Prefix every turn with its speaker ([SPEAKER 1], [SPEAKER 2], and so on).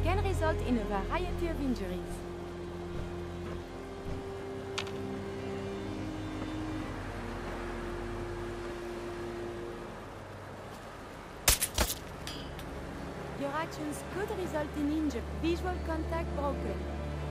[SPEAKER 1] can result in a variety of injuries. Your actions could result in injury, visual contact broken,